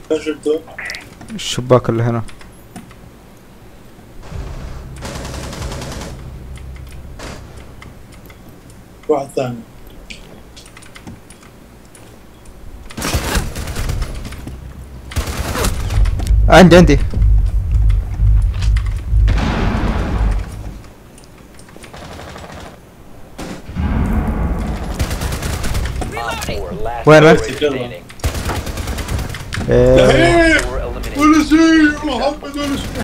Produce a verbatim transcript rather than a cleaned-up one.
شفته؟ الشباك اللي هنا. واحد ثاني. عندي عندي وين وين؟ يلا. إيه. ولا شيء محمد ولا شيء.